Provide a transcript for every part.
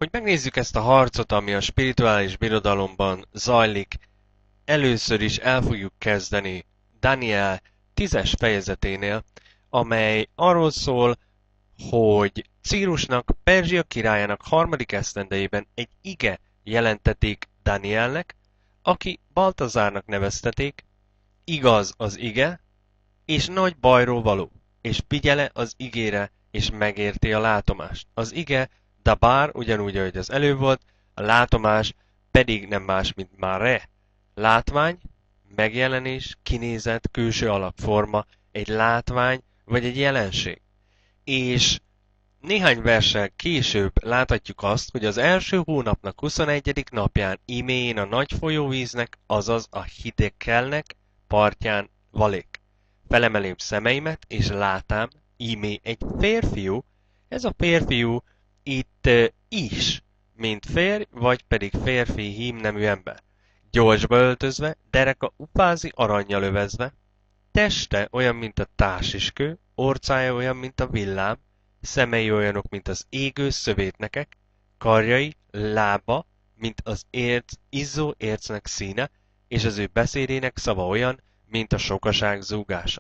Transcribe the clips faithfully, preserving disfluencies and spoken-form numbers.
Hogy megnézzük ezt a harcot, ami a spirituális birodalomban zajlik, először is el fogjuk kezdeni Daniel tízes fejezeténél, amely arról szól, hogy Círusnak, Perzsia királyának harmadik esztendejében egy ige jelentetik Danielnek, aki Baltazárnak nevezteték, igaz az ige, és nagy bajról való, és figyele az igére, és megérti a látomást. Az ige Dabar, ugyanúgy, ahogy az elő volt, a látomás pedig nem más, mint Mare. Látvány, megjelenés, kinézet, külső alakforma, egy látvány, vagy egy jelenség. És néhány verssel később láthatjuk azt, hogy az első hónapnak huszonegyedik napján íméjén a nagy folyóvíznek, azaz a Hiddekelnek partján valék. Felemelém szemeimet, és látám, ímé egy férfiú, ez a férfiú itt uh, is, mint férj, vagy pedig férfi hímnemű ember. Gyorsba öltözve, dereka upázi arannyal övezve, teste olyan, mint a társiskő, orcája olyan, mint a villám, szemei olyanok, mint az égő szövétnekek, karjai, lába, mint az érc, izzó ércnek színe, és az ő beszédének szava olyan, mint a sokaság zúgása.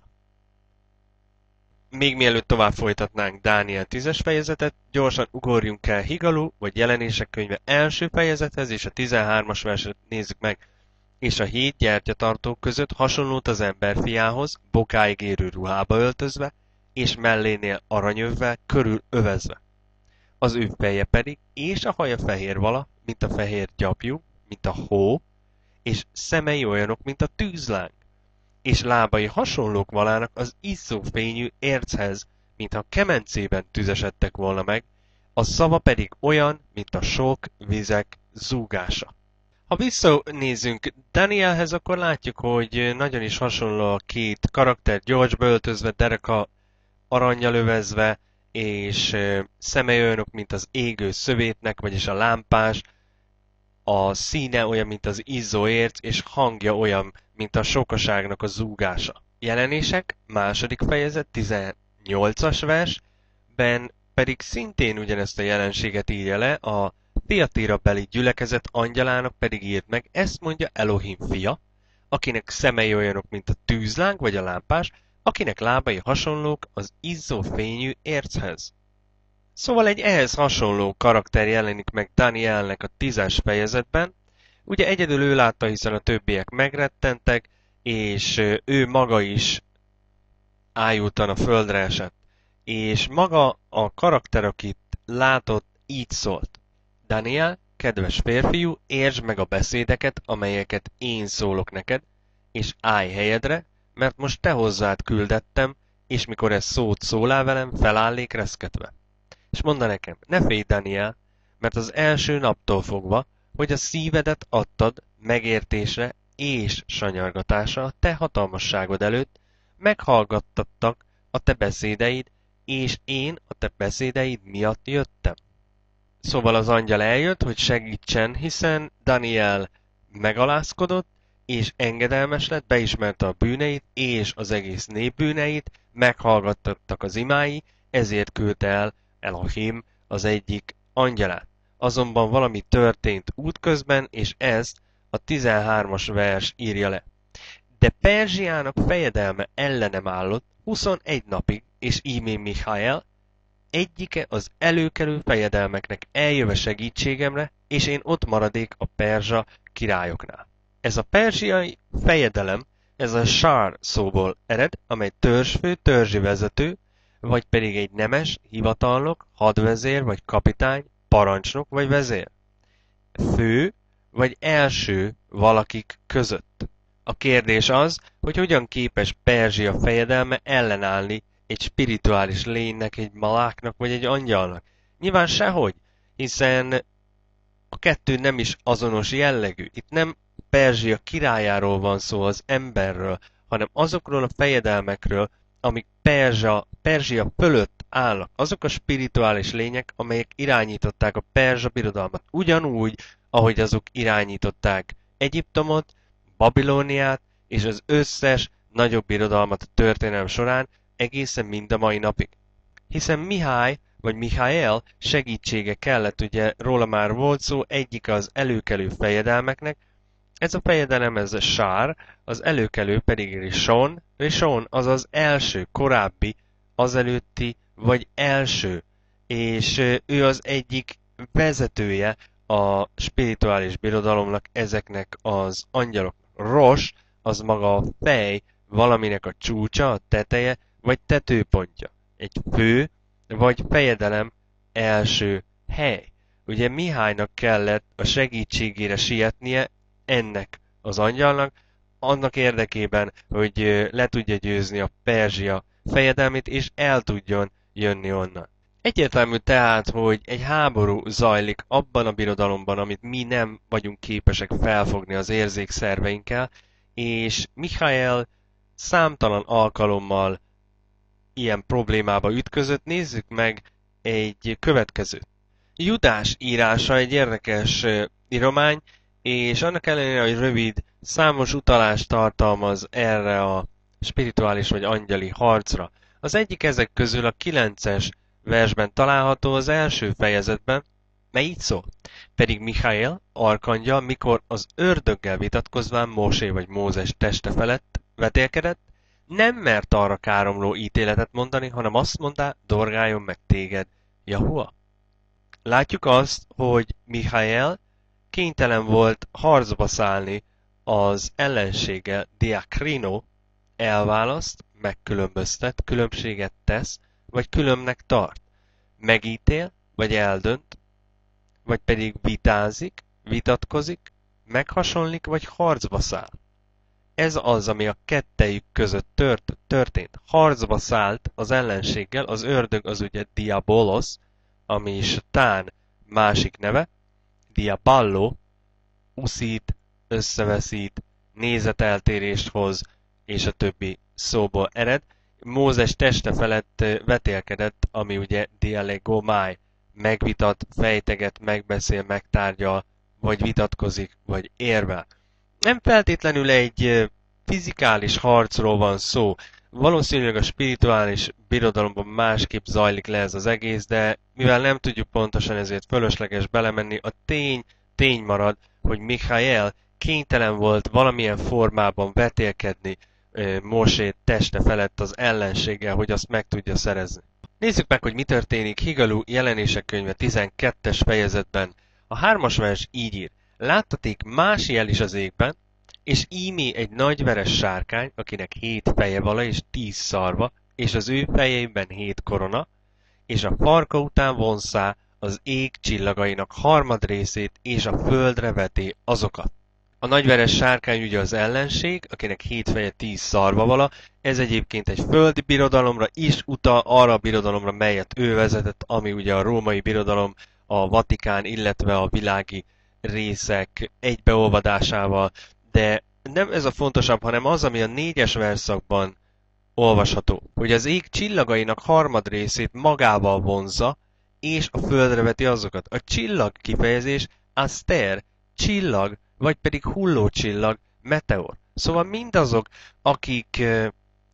Még mielőtt tovább folytatnánk Dániel tízes fejezetet, gyorsan ugorjunk el Higalu, vagy Jelenések könyve első fejezethez, és a tizenhármas verset nézzük meg. És a hét gyertyatartók között hasonlót az emberfiához, bokáig érő ruhába öltözve, és mellénél aranyövvel körül övezve. Az ő feje pedig, és a haja fehér vala, mint a fehér gyapjú, mint a hó, és szemei olyanok, mint a tűzláng, és lábai hasonlók valának az izzó fényű érchez, mintha kemencében tüzesedtek volna meg, a szava pedig olyan, mint a sok vizek zúgása. Ha visszanézzünk Danielhez, akkor látjuk, hogy nagyon is hasonló a két karakter, gyorsba öltözve, dereka arannyal övezve, és szemei olyanok, mint az égő szövétnek, vagyis a lámpás, a színe olyan, mint az izzó érc, és hangja olyan, mint a sokaságnak a zúgása. Jelenések, második fejezet, tizennyolcas versben pedig szintén ugyanezt a jelenséget írja le, a Tiatira beli gyülekezet angyalának pedig írt meg, ezt mondja Elohim fia, akinek szemei olyanok, mint a tűzláng vagy a lámpás, akinek lábai hasonlók az izzó fényű érchez. Szóval egy ehhez hasonló karakter jelenik meg Danielnek a tízes fejezetben. Ugye egyedül ő látta, hiszen a többiek megrettentek, és ő maga is ájultan a földre esett. És maga a karakter, akit látott, így szólt. Daniel, kedves férfiú, értsd meg a beszédeket, amelyeket én szólok neked, és állj helyedre, mert most te hozzád küldettem, és mikor ez szót szólál velem, felállék reszketve. És mondta nekem, ne félj, Daniel, mert az első naptól fogva, hogy a szívedet adtad megértésre és sanyargatásra a te hatalmasságod előtt, meghallgattattak a te beszédeid, és én a te beszédeid miatt jöttem. Szóval az angyal eljött, hogy segítsen, hiszen Daniel megalázkodott, és engedelmes lett, beismerte a bűneit, és az egész nép bűneit, meghallgattattak az imái, ezért küldte el Elohim az egyik angyalát. Azonban valami történt útközben, és ezt a tizenhármas vers írja le. De Perzsiának fejedelme ellenem állott huszonegy napig, és íme Michael, egyike az előkelő fejedelmeknek eljöve segítségemre, és én ott maradék a perzsa királyoknál. Ez a perzsiai fejedelem, ez a sár szóból ered, amely törzsfő, törzsi vezető, vagy pedig egy nemes, hivatalnok, hadvezér, vagy kapitány, parancsnok, vagy vezér. Fő, vagy első valakik között. A kérdés az, hogy hogyan képes Perzsia fejedelme ellenállni egy spirituális lénynek, egy maláknak, vagy egy angyalnak. Nyilván sehogy, hiszen a kettő nem is azonos jellegű. Itt nem Perzsia királyáról van szó, az emberről, hanem azokról a fejedelmekről, amik Perzsa, Perzsia fölött állnak. Azok a spirituális lények, amelyek irányították a perzsa birodalmat. Ugyanúgy, ahogy azok irányították Egyiptomot, Babilóniát és az összes nagyobb birodalmat a történelem során, egészen mind a mai napig. Hiszen Mihály vagy Michael segítsége kellett, ugye róla már volt szó, egyik az előkelő fejedelmeknek. Ez a fejedelem, ez a Sár, az előkelő pedig Rishon. Rishon az az első, korábbi, azelőtti, vagy első. És ő az egyik vezetője a spirituális birodalomnak, ezeknek az angyalok. Rosh az maga a fej, valaminek a csúcsa, a teteje, vagy tetőpontja. Egy fő, vagy fejedelem első hely. Ugye Mihálynak kellett a segítségére sietnie ennek az angyalnak, annak érdekében, hogy le tudja győzni a Perzsia fejedelmét, és el tudjon jönni onnan. Egyértelmű tehát, hogy egy háború zajlik abban a birodalomban, amit mi nem vagyunk képesek felfogni az érzékszerveinkkel, és Michael számtalan alkalommal ilyen problémába ütközött. Nézzük meg egy következőt. Judás írása egy érdekes íromány, és annak ellenére, hogy rövid, számos utalást tartalmaz erre a spirituális vagy angyali harcra. Az egyik ezek közül a kilences versben található, az első fejezetben, mely így szól. Pedig Michael, arkangyal, mikor az ördöggel vitatkozván Mósé vagy Mózes teste felett vetélkedett, nem mert arra káromló ítéletet mondani, hanem azt mondta, dorgáljon meg téged, Jahua. Látjuk azt, hogy Michael kénytelen volt harcba szállni az ellenséggel, diakrino, elválaszt, megkülönböztet, különbséget tesz, vagy különbnek tart. Megítél, vagy eldönt, vagy pedig vitázik, vitatkozik, meghasonlik, vagy harcba száll. Ez az, ami a kettejük között tört, történt. Harcba szállt az ellenséggel, az ördög az ugye diabolos, ami is tán másik neve, diaballo, uszít, összeveszít, nézeteltérést hoz, és a többi szóból ered. Mózes teste felett vetélkedett, ami ugye dialegomai, megvitat, fejteget, megbeszél, megtárgyal, vagy vitatkozik, vagy érvel. Nem feltétlenül egy fizikális harcról van szó. Valószínűleg a spirituális birodalomban másképp zajlik le ez az egész, de mivel nem tudjuk pontosan, ezért fölösleges belemenni, a tény, tény marad, hogy Michael kénytelen volt valamilyen formában vetélkedni Mósé teste felett az ellenséggel, hogy azt meg tudja szerezni. Nézzük meg, hogy mi történik Higalu jelenések könyve tizenkettes fejezetben. A hármas vers így ír. Láttaték más jel is az égben, és ímé egy nagy veres sárkány, akinek hét feje vala és tíz szarva, és az ő fejeiben hét korona, és a farka után vonszá az ég csillagainak harmad részét, és a földre veti azokat. A nagyveres sárkány ugye az ellenség, akinek hét feje, tíz szarva vala, ez egyébként egy földi birodalomra is utal, arra a birodalomra, melyet ő vezetett, ami ugye a római birodalom, a Vatikán, illetve a világi részek egybeolvadásával, de nem ez a fontosabb, hanem az, ami a négyes verszakban olvasható, hogy az ég csillagainak harmad részét magával vonzza, és a földre veti azokat. A csillag kifejezés aster, csillag, vagy pedig hullócsillag, meteor. Szóval mindazok, akik uh,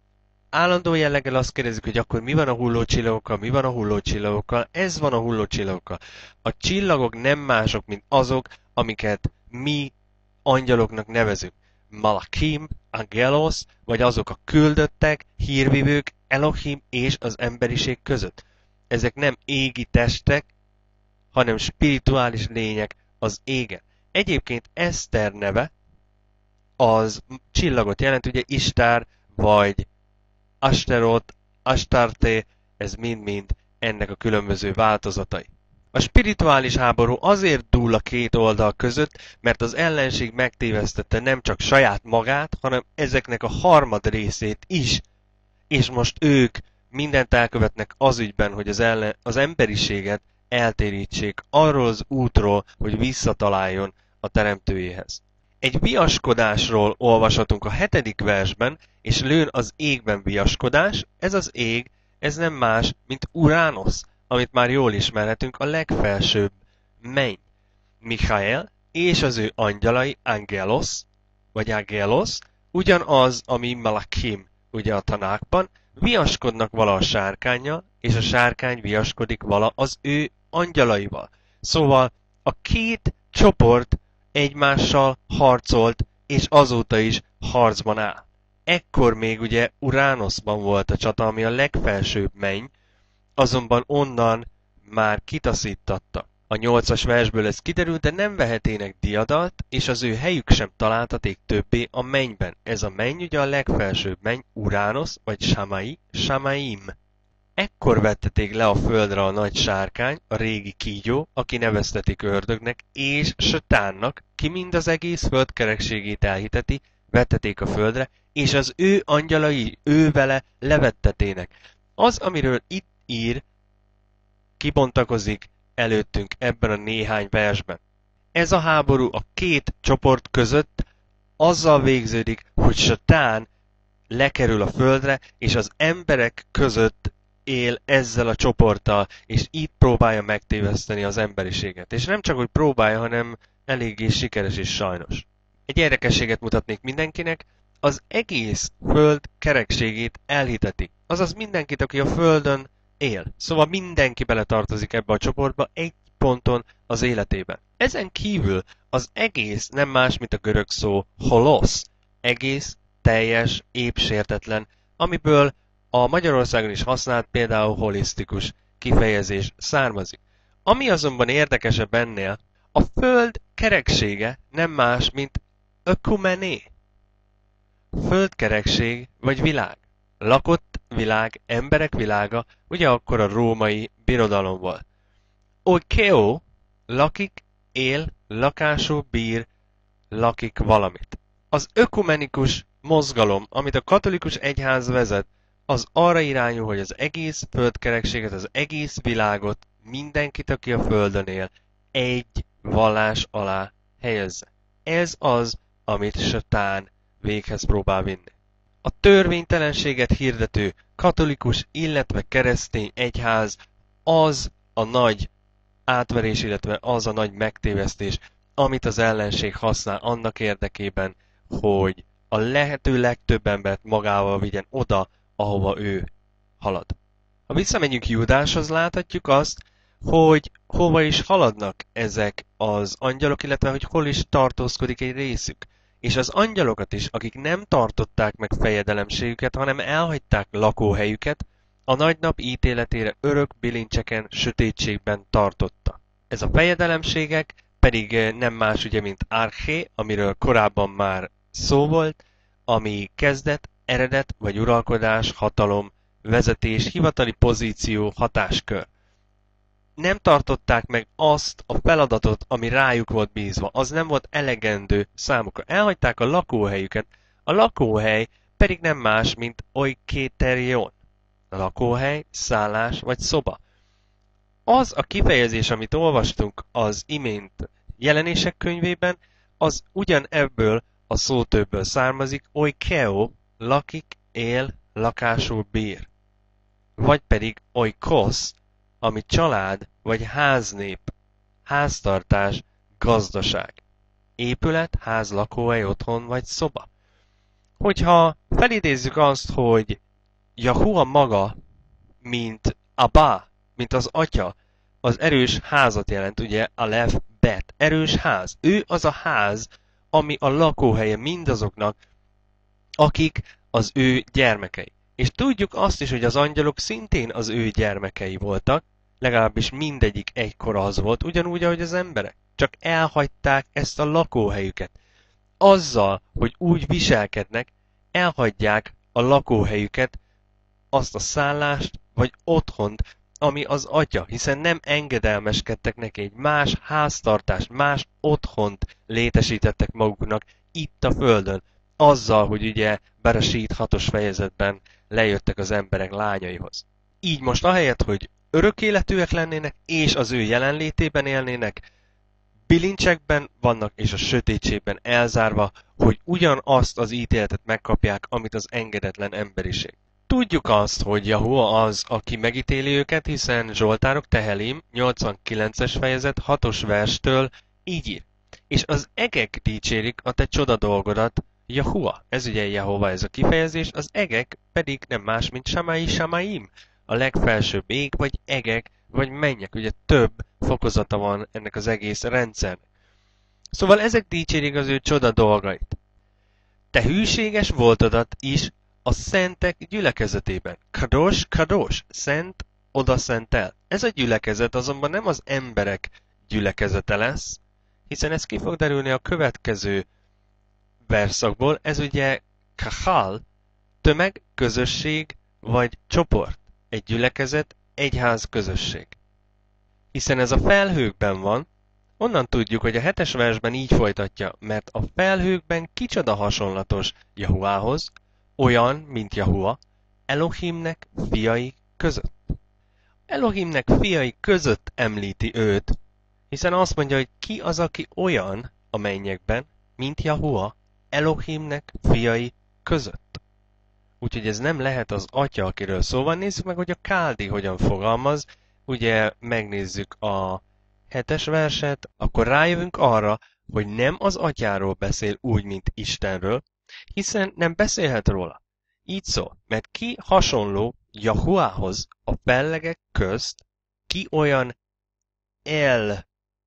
állandó jelleggel azt kérdezik, hogy akkor mi van a hullócsillagokkal, mi van a hullócsillagokkal, ez van a hullócsillagokkal. A csillagok nem mások, mint azok, amiket mi angyaloknak nevezünk. Malakim, angelos, vagy azok a küldöttek, hírvivők, Elohim és az emberiség között. Ezek nem égi testek, hanem spirituális lények az égen. Egyébként Eszter neve az csillagot jelent, ugye Istár, vagy Asterot, Astarte, ez mind-mind ennek a különböző változatai. A spirituális háború azért dúl a két oldal között, mert az ellenség megtévesztette nem csak saját magát, hanem ezeknek a harmad részét is. És most ők mindent elkövetnek az ügyben, hogy az, ellen, az emberiséget eltérítsék arról az útról, hogy visszataláljon a teremtőjéhez. Egy viaskodásról olvashatunk a hetedik versben, és lőn az égben viaskodás. Ez az ég, ez nem más, mint Uránosz, amit már jól ismerhetünk, a legfelsőbb menny. Michael és az ő angyalai, angelos, vagy angelos, ugyanaz, ami Malakim, ugye a tanákban, viaskodnak vala a sárkánnyal, és a sárkány viaskodik vala az ő angyalaival. Szóval a két csoport egymással harcolt, és azóta is harcban áll. Ekkor még ugye Uránoszban volt a csata, ami a legfelsőbb menny, azonban onnan már kitaszítatta. A nyolcas versből ez kiderült, de nem vehetének diadalt, és az ő helyük sem találtaték többé a mennyben. Ez a menny ugye a legfelsőbb menny, Uránosz, vagy Samai, Samaim. Ekkor vetteték le a földre a nagy sárkány, a régi kígyó, aki neveztetik ördögnek, és Satánnak, ki mind az egész föld kerekségét elhiteti, vetteték a földre, és az ő angyalai ő vele levettetének. Az, amiről itt ír, kibontakozik előttünk ebben a néhány versben. Ez a háború a két csoport között azzal végződik, hogy Satán lekerül a földre, és az emberek között él ezzel a csoporttal, és így próbálja megtéveszteni az emberiséget. És nem csak, hogy próbálja, hanem eléggé sikeres is sajnos. Egy érdekességet mutatnék mindenkinek, az egész föld kerekségét elhiteti. Azaz mindenkit, aki a földön él. Szóval mindenki beletartozik ebbe a csoportba egy ponton az életében. Ezen kívül az egész nem más, mint a görög szó holosz. Egész, teljes, épsértetlen, amiből a Magyarországon is használt például holisztikus kifejezés származik. Ami azonban érdekesebb ennél, a föld kereksége nem más, mint ökumené. Földkerekség vagy világ. Lakott világ, emberek világa, ugye akkor a római birodalom volt. Oikeo lakik, él, lakású, bír, lakik valamit. Az ökumenikus mozgalom, amit a katolikus egyház vezet, az arra irányul, hogy az egész földkerekséget, az egész világot, mindenkit, aki a földön él, egy vallás alá helyezze. Ez az, amit Satán véghez próbál vinni. A törvénytelenséget hirdető katolikus, illetve keresztény egyház az a nagy átverés, illetve az a nagy megtévesztés, amit az ellenség használ annak érdekében, hogy a lehető legtöbb embert magával vigyen oda, ahova ő halad. Ha visszamegyünk Júdáshoz, láthatjuk azt, hogy hova is haladnak ezek az angyalok, illetve hogy hol is tartózkodik egy részük. És az angyalokat is, akik nem tartották meg fejedelemségüket, hanem elhagyták lakóhelyüket, a nagy nap ítéletére örök bilincseken, sötétségben tartotta. Ez a fejedelemségek pedig nem más ugye, mint arché, amiről korábban már szó volt, ami kezdet, eredet vagy uralkodás, hatalom, vezetés, hivatali pozíció, hatáskör. Nem tartották meg azt a feladatot, ami rájuk volt bízva. Az nem volt elegendő számukra. Elhagyták a lakóhelyüket. A lakóhely pedig nem más, mint oiketerion. A lakóhely, szállás vagy szoba. Az a kifejezés, amit olvastunk az imént Jelenések könyvében, az ugyan ebből a szótöbből származik, oikeo, lakik, él, lakásul bír. Vagy pedig oikos, ami család vagy háznép, háztartás, gazdaság. Épület, ház, lakóhely, otthon vagy szoba. Hogyha felidézzük azt, hogy Jahua maga, mint Abba, mint az atya, az erős házat jelent, ugye Alef Bet, erős ház. Ő az a ház, ami a lakóhelye mindazoknak, akik az ő gyermekei. És tudjuk azt is, hogy az angyalok szintén az ő gyermekei voltak, legalábbis mindegyik egykor az volt, ugyanúgy, ahogy az emberek. Csak elhagyták ezt a lakóhelyüket. Azzal, hogy úgy viselkednek, elhagyják a lakóhelyüket, azt a szállást, vagy otthont, ami az atya, hiszen nem engedelmeskedtek neki, egy más háztartást, más otthont létesítettek maguknak itt a földön. Azzal, hogy ugye Bereshit hatos fejezetben lejöttek az emberek lányaihoz. Így most ahelyett, hogy örök életűek lennének, és az ő jelenlétében élnének, bilincsekben vannak, és a sötétségben elzárva, hogy ugyanazt az ítéletet megkapják, amit az engedetlen emberiség. Tudjuk azt, hogy Jahua az, aki megítéli őket, hiszen Zsoltárok Tehelim nyolcvankilences fejezet hatos verstől így ír. És az egek dicsérik a te csoda dolgodat, Jahua. Ez ugye Jehova ez a kifejezés, az egek pedig nem más, mint Samai Samaim. A legfelsőbb ég, vagy egek, vagy mennyek. Ugye több fokozata van ennek az egész rendszernek. Szóval ezek dicsérik az ő csoda dolgait. Te hűséges voltadat is a szentek gyülekezetében. Kados, kados, szent, oda szentel. Ez a gyülekezet azonban nem az emberek gyülekezete lesz, hiszen ez ki fog derülni a következő verszakból. Ez ugye kahal, tömeg, közösség vagy csoport. Egy gyülekezet, egyház közösség. Hiszen ez a felhőkben van, onnan tudjuk, hogy a hetes versben így folytatja, mert a felhőkben kicsoda hasonlatos Jahuához, olyan, mint Jahua, Elohimnek fiai között. Elohimnek fiai között említi őt, hiszen azt mondja, hogy ki az, aki olyan a mennyekben, mint Jahua, Elohimnek fiai között. Úgyhogy ez nem lehet az atya, akiről szó van. Nézzük meg, hogy a Káldi hogyan fogalmaz. Ugye megnézzük a hetes verset, akkor rájövünk arra, hogy nem az atyáról beszél úgy, mint Istenről, hiszen nem beszélhet róla. Így szól, mert ki hasonló Jahuához a fellegek közt, ki olyan El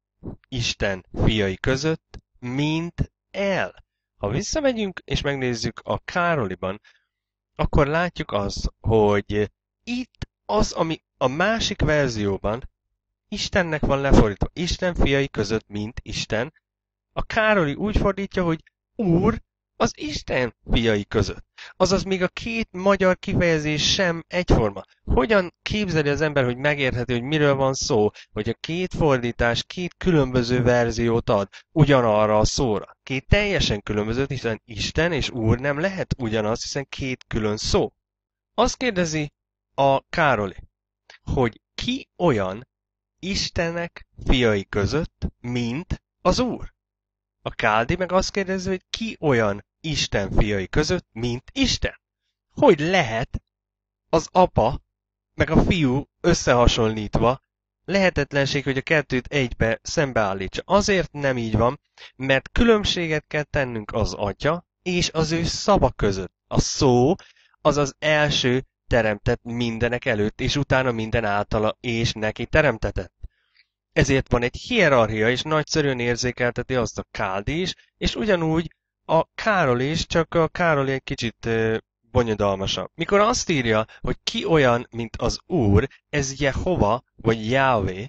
Isten fiai között, mint El. Ha visszamegyünk és megnézzük a Károliban, akkor látjuk azt, hogy itt az, ami a másik verzióban Istennek van lefordítva. Isten fiai között, mint Isten. A Károli úgy fordítja, hogy Úr az Isten fiai között. Azaz még a két magyar kifejezés sem egyforma. Hogyan képzeli az ember, hogy megértheti, hogy miről van szó, hogy a két fordítás két különböző verziót ad ugyanarra a szóra. Két teljesen különböző, hiszen Isten és Úr nem lehet ugyanaz, hiszen két külön szó. Azt kérdezi a Károli, hogy ki olyan Istenek fiai között, mint az Úr. A Káldi meg azt kérdezi, hogy ki olyan Isten fiai között, mint Isten. Hogy lehet az apa meg a fiú összehasonlítva, lehetetlenség, hogy a kettőt egybe szembeállítsa. Azért nem így van, mert különbséget kell tennünk az atya és az ő szava között. A szó az az első teremtett mindenek előtt, és utána minden általa és neki teremtetett. Ezért van egy hierarchia, és nagyszerűen érzékelteti azt a Káldi is, és ugyanúgy a Károli is, csak a Károli egy kicsit uh, bonyodalmasabb. Mikor azt írja, hogy ki olyan, mint az Úr, ez Jehova, vagy Yahweh,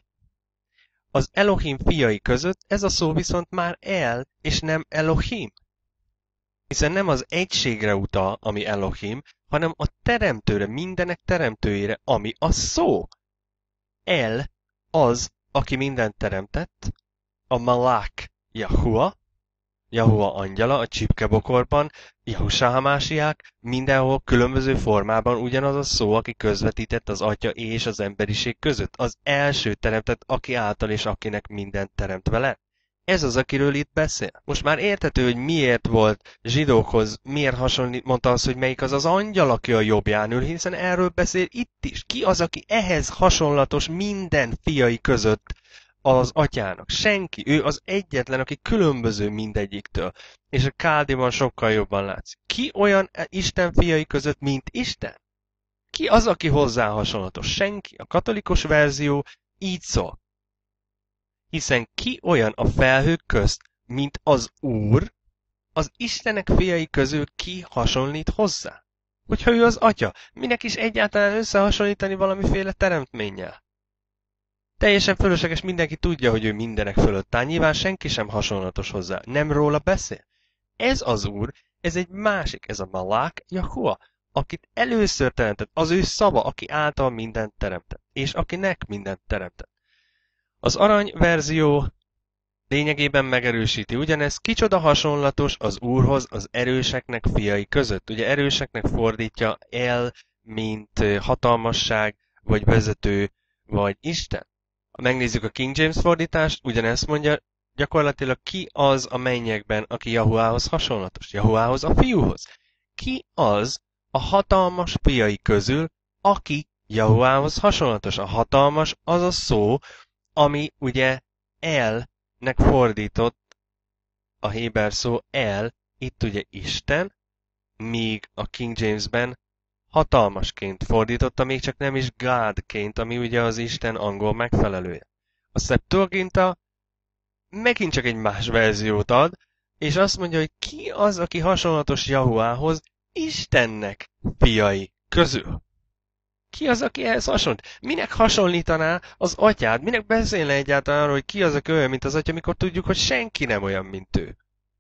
az Elohim fiai között ez a szó viszont már El, és nem Elohim. Hiszen nem az egységre utal, ami Elohim, hanem a teremtőre, mindenek teremtőjére, ami a szó. El az, aki mindent teremtett, a Malák Jahua, Jahua angyala a csipkebokorban, Jahusá Hamásiák, mindenhol különböző formában ugyanaz a szó, aki közvetített az atya és az emberiség között. Az első teremtett, aki által és akinek mindent teremtve lett. Ez az, akiről itt beszél. Most már érthető, hogy miért volt zsidókhoz, miért hasonlít, mondta az, hogy melyik az az angyal, aki a jobbján ül, hiszen erről beszél itt is. Ki az, aki ehhez hasonlatos minden fiai között az atyának? Senki. Ő az egyetlen, aki különböző mindegyiktől. És a Káldiban sokkal jobban látszik. Ki olyan Isten fiai között, mint Isten? Ki az, aki hozzá hasonlatos? Senki. A katolikus verzió így szól. Hiszen ki olyan a felhők közt, mint az Úr, az Istenek fiai közül ki hasonlít hozzá? Hogyha ő az atya, minek is egyáltalán összehasonlítani valamiféle teremtménnyel? Teljesen fölösleges, mindenki tudja, hogy ő mindenek fölött áll, nyilván senki sem hasonlatos hozzá, nem róla beszél. Ez az Úr, ez egy másik, ez a Malák Jahua, akit először teremtett, az ő szava, aki által mindent teremtett, és akinek mindent teremtett. Az arany verzió lényegében megerősíti ugyanezt, kicsoda hasonlatos az Úrhoz az erőseknek fiai között. Ugye erőseknek fordítja El, mint hatalmasság, vagy vezető, vagy Isten. Ha megnézzük a King James fordítást, ugyanezt mondja, gyakorlatilag ki az a mennyekben, aki Jahuához hasonlatos? Jahuához, a fiúhoz. Ki az a hatalmas fiai közül, aki Jahuához hasonlatos? A hatalmas az a szó, ami ugye elnek fordított a héber szó El, itt ugye Isten, míg a King Jamesben hatalmasként fordította, még csak nem is Godként, ami ugye az Isten angol megfelelője. A Septuaginta megint csak egy más verziót ad, és azt mondja, hogy ki az, aki hasonlatos Jahuához Istennek fiai közül. Ki az, aki ehhez hasonlít? Minek hasonlítaná az atyád? Minek beszélne egyáltalán arról, hogy ki az, aki olyan, mint az atya, amikor tudjuk, hogy senki nem olyan, mint ő?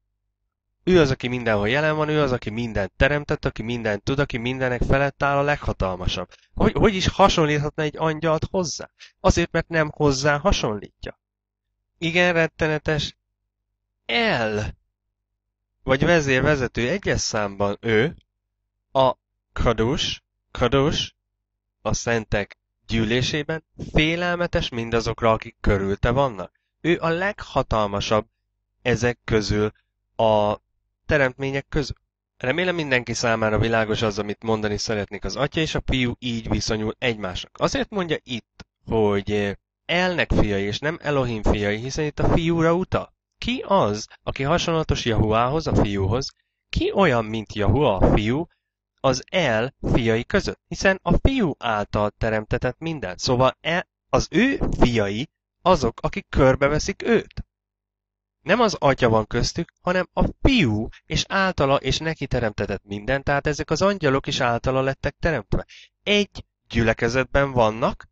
Ő az, aki mindenhol jelen van, ő az, aki mindent teremtett, aki mindent tud, aki mindenek felett áll, a leghatalmasabb. Hogy, hogy is hasonlíthatna egy angyalt hozzá? Azért, mert nem hozzá hasonlítja. Igen rettenetes El, vagy vezérvezető egyes számban ő, a Kadus, Kadus, a szentek gyűlésében félelmetes mindazokra, akik körülte vannak. Ő a leghatalmasabb ezek közül, a teremtmények közül. Remélem mindenki számára világos az, amit mondani szeretnék. Az atya és a fiú így viszonyul egymásnak. Azért mondja itt, hogy Elnek fiai és nem Elohim fiai, hiszen itt a fiúra utal. Ki az, aki hasonlatos Jahuához, a fiúhoz? Ki olyan, mint Jahua, a fiú, az El fiai között? Hiszen a fiú által teremtetett mindent. Szóval el, az ő fiai azok, akik körbeveszik őt. Nem az atya van köztük, hanem a fiú, és általa és neki teremtetett minden, tehát ezek az angyalok is általa lettek teremtve. Egy gyülekezetben vannak,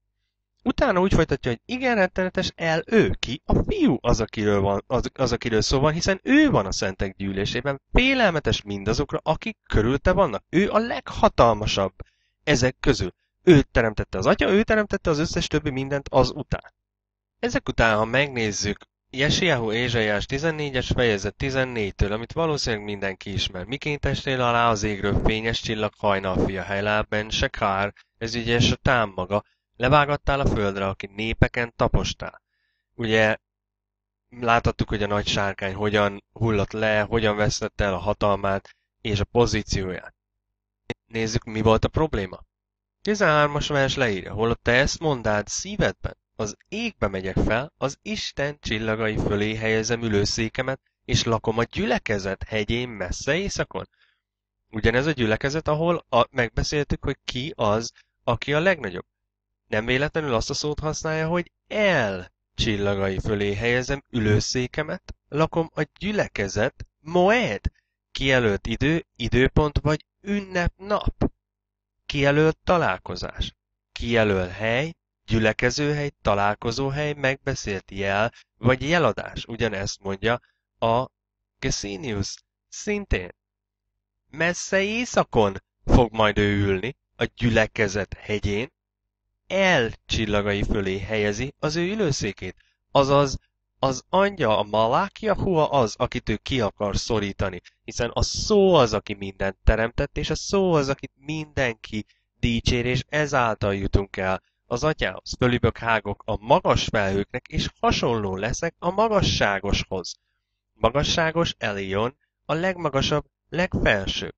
utána úgy folytatja, hogy igen rettenetes El ő ki, a fiú az, akiről, van, az, az, akiről szó van, hiszen ő van a szentek gyűlésében, félelmetes mindazokra, akik körülte vannak. Ő a leghatalmasabb ezek közül. Ő teremtette az atya, ő teremtette az összes többi mindent az után. Ezek után, ha megnézzük, Jesiáhu Ézsaiás tizennégyes fejezet tizennégytől, amit valószínűleg mindenki ismer. Miként estél alá az égről fényes csillag hajnalfia Helában, se kár, ez ugye se tám maga, levágattál a földre, aki népeken tapostál. Ugye láthattuk, hogy a nagy sárkány hogyan hullott le, hogyan vesztette el a hatalmát és a pozícióját. Nézzük, mi volt a probléma. tizenhármas vers leírja, holott te ezt mondád szívedben, az égbe megyek fel, az Isten csillagai fölé helyezem ülőszékemet, és lakom a gyülekezet hegyén messze északon. Ugyanez a gyülekezet, ahol a, megbeszéltük, hogy ki az, aki a legnagyobb. Nem véletlenül azt a szót használja, hogy El csillagai fölé helyezem ülőszékemet, lakom a gyülekezet, Moed, kijelölt idő, időpont vagy ünnepnap, kijelölt találkozás, kijelölt hely, gyülekezőhely, találkozóhely, megbeszélt jel, vagy jeladás. Ugyanezt mondja a Gesenius szintén. Messze északon fog majd ő ülni, a gyülekezet hegyén, El csillagai fölé helyezi az ő ülőszékét. Azaz, az anyja, a Malák Jahua az, akit ő ki akar szorítani, hiszen a szó az, aki mindent teremtett, és a szó az, akit mindenki dicsér, és ezáltal jutunk el az atyához. Fölübök hágok a magas felhőknek, és hasonló leszek a magasságoshoz. Magasságos Elion, a legmagasabb, legfelső.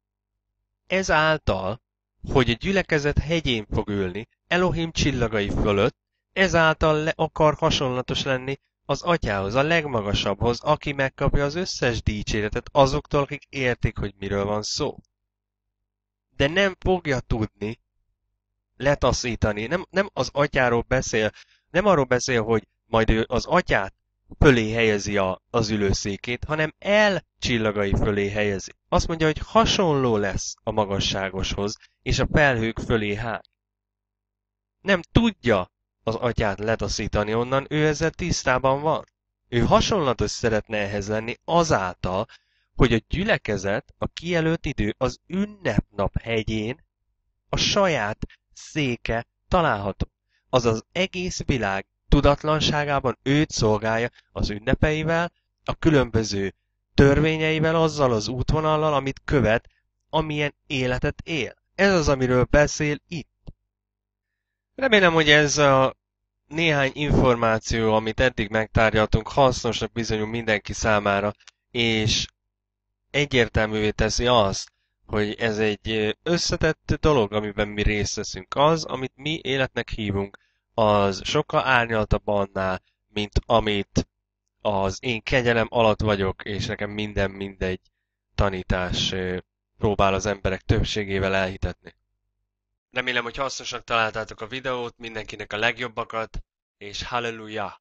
Ezáltal, hogy a gyülekezet hegyén fog ülni, Elohim csillagai fölött, ezáltal le akar hasonlatos lenni az atyához, a legmagasabbhoz, aki megkapja az összes dicséretet azoktól, akik értik, hogy miről van szó. De nem fogja tudni letaszítani, nem, nem az atyáról beszél, nem arról beszél, hogy majd ő az atyát fölé helyezi a, az ülőszékét, hanem El csillagai fölé helyezi. Azt mondja, hogy hasonló lesz a magasságoshoz, és a felhők fölé hág. Nem tudja az atyát letaszítani onnan, ő ezzel tisztában van. Ő hasonlatos szeretne ehhez lenni azáltal, hogy a gyülekezet, a kijelölt idő az ünnepnap hegyén a saját széke található. Azaz egész világ tudatlanságában őt szolgálja az ünnepeivel, a különböző törvényeivel, azzal az útvonallal, amit követ, amilyen életet él. Ez az, amiről beszél itt. Remélem, hogy ez a néhány információ, amit eddig megtárgyaltunk, hasznosnak bizonyul mindenki számára, és egyértelművé teszi azt, hogy ez egy összetett dolog, amiben mi részt veszünk. Az, amit mi életnek hívunk, az sokkal árnyaltabb annál, mint amit az én kegyelem alatt vagyok, és nekem minden mindegy tanítás próbál az emberek többségével elhitetni. Remélem, hogy hasznosan találtátok a videót, mindenkinek a legjobbakat, és halleluja!